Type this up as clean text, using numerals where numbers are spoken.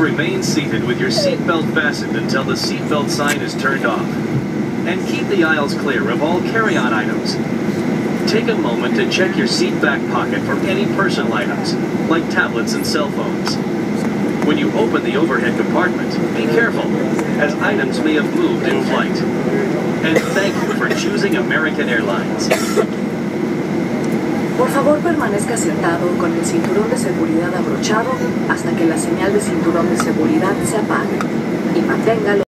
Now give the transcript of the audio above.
remain seated with your seatbelt fastened until the seatbelt sign is turned off. And keep the aisles clear of all carry-on items. Take a moment to check your seat back pocket for any personal items, like tablets and cell phones. When you open the overhead compartment, be careful, as items may have moved in flight. And thank you for choosing American Airlines. Por favor, permanezca sentado con el cinturón de seguridad abrochado hasta que la señal de cinturón de seguridad se apague y manténgalo